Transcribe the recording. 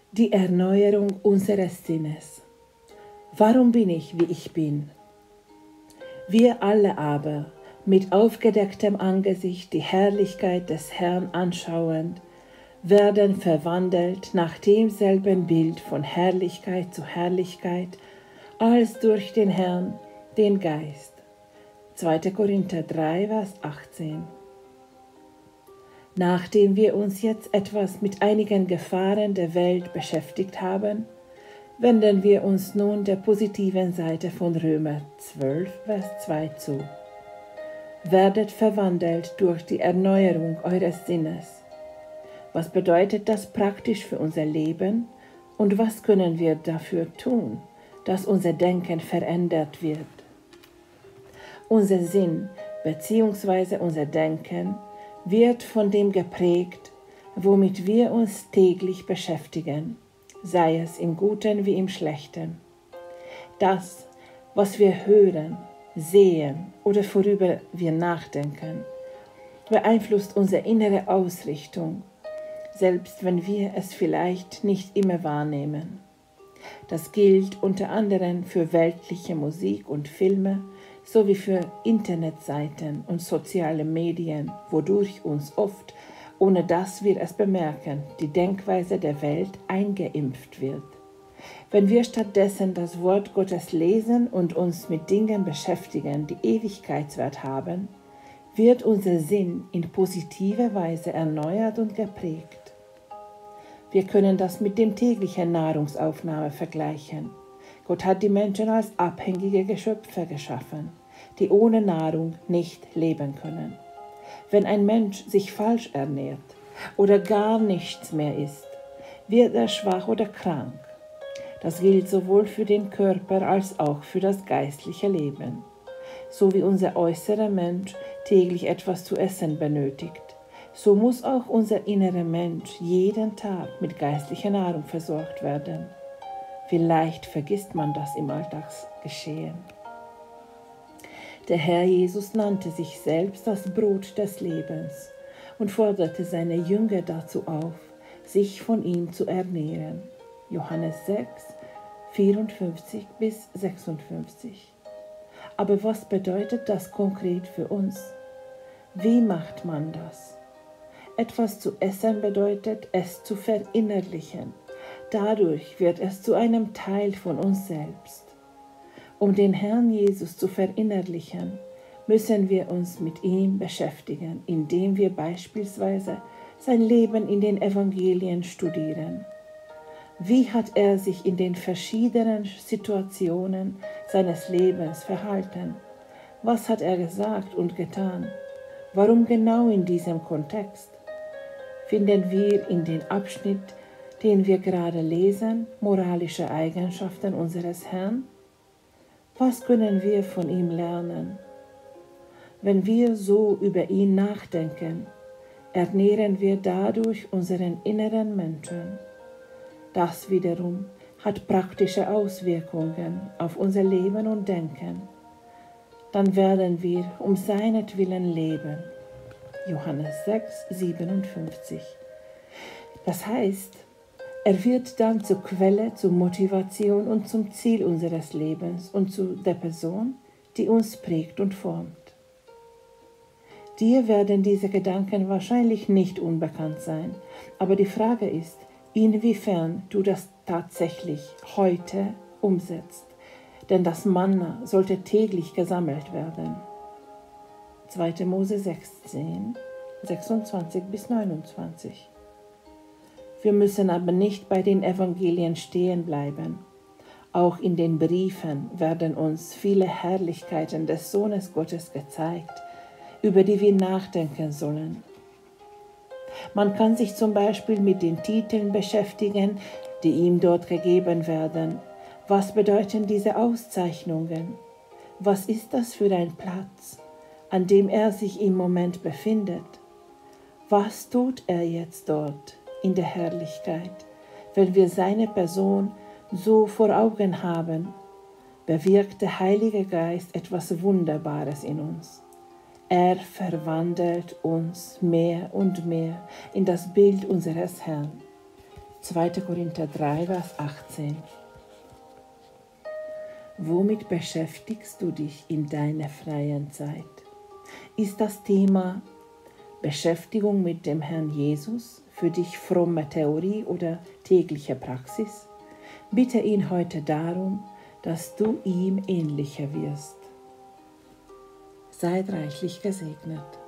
Die Erneuerung unseres Sinnes. Warum bin ich, wie ich bin? Wir alle aber, mit aufgedecktem Angesicht die Herrlichkeit des Herrn anschauend, werden verwandelt nach demselben Bild von Herrlichkeit zu Herrlichkeit, als durch den Herrn, den Geist. 2. Korinther 3, Vers 18. Nachdem wir uns jetzt etwas mit einigen Gefahren der Welt beschäftigt haben, wenden wir uns nun der positiven Seite von Römer 12, Vers 2 zu. Werdet verwandelt durch die Erneuerung eures Sinnes. Was bedeutet das praktisch für unser Leben und was können wir dafür tun, dass unser Denken verändert wird? Unser Sinn bzw. unser Denken wird von dem geprägt, womit wir uns täglich beschäftigen, sei es im Guten wie im Schlechten. Das, was wir hören, sehen oder worüber wir nachdenken, beeinflusst unsere innere Ausrichtung, selbst wenn wir es vielleicht nicht immer wahrnehmen. Das gilt unter anderem für weltliche Musik und Filme, sowie für Internetseiten und soziale Medien, wodurch uns oft, ohne dass wir es bemerken, die Denkweise der Welt eingeimpft wird. Wenn wir stattdessen das Wort Gottes lesen und uns mit Dingen beschäftigen, die Ewigkeitswert haben, wird unser Sinn in positiver Weise erneuert und geprägt. Wir können das mit dem täglichen Nahrungsaufnahme vergleichen. Gott hat die Menschen als abhängige Geschöpfe geschaffen, die ohne Nahrung nicht leben können. Wenn ein Mensch sich falsch ernährt oder gar nichts mehr isst, wird er schwach oder krank. Das gilt sowohl für den Körper als auch für das geistliche Leben. So wie unser äußerer Mensch täglich etwas zu essen benötigt, so muss auch unser innerer Mensch jeden Tag mit geistlicher Nahrung versorgt werden. Vielleicht vergisst man das im Alltagsgeschehen. Der Herr Jesus nannte sich selbst das Brot des Lebens und forderte seine Jünger dazu auf, sich von ihm zu ernähren. Johannes 6, 54 bis 56. Aber was bedeutet das konkret für uns? Wie macht man das? Etwas zu essen bedeutet, es zu verinnerlichen. Dadurch wird es zu einem Teil von uns selbst. Um den Herrn Jesus zu verinnerlichen, müssen wir uns mit ihm beschäftigen, indem wir beispielsweise sein Leben in den Evangelien studieren. Wie hat er sich in den verschiedenen Situationen seines Lebens verhalten? Was hat er gesagt und getan? Warum genau in diesem Kontext? Finden wir in den Abschnitt, den wir gerade lesen, moralische Eigenschaften unseres Herrn? Was können wir von ihm lernen? Wenn wir so über ihn nachdenken, ernähren wir dadurch unseren inneren Menschen. Das wiederum hat praktische Auswirkungen auf unser Leben und Denken. Dann werden wir um seinetwillen leben. Johannes 6, 57. Das heißt, er wird dann zur Quelle, zur Motivation und zum Ziel unseres Lebens und zu der Person, die uns prägt und formt. Dir werden diese Gedanken wahrscheinlich nicht unbekannt sein, aber die Frage ist, inwiefern du das tatsächlich heute umsetzt, denn das Manna sollte täglich gesammelt werden. 2. Mose 16, 26 bis 29. Wir müssen aber nicht bei den Evangelien stehen bleiben. Auch in den Briefen werden uns viele Herrlichkeiten des Sohnes Gottes gezeigt, über die wir nachdenken sollen. Man kann sich zum Beispiel mit den Titeln beschäftigen, die ihm dort gegeben werden. Was bedeuten diese Auszeichnungen? Was ist das für ein Platz, an dem er sich im Moment befindet? Was tut er jetzt dort in der Herrlichkeit, wenn wir seine Person so vor Augen haben? Bewirkt der Heilige Geist etwas Wunderbares in uns. Er verwandelt uns mehr und mehr in das Bild unseres Herrn. 2. Korinther 3, Vers 18. Womit beschäftigst du dich in deiner freien Zeit? Ist das Thema Beschäftigung mit dem Herrn Jesus für dich fromme Theorie oder tägliche Praxis? Bitte ihn heute darum, dass du ihm ähnlicher wirst. Seid reichlich gesegnet.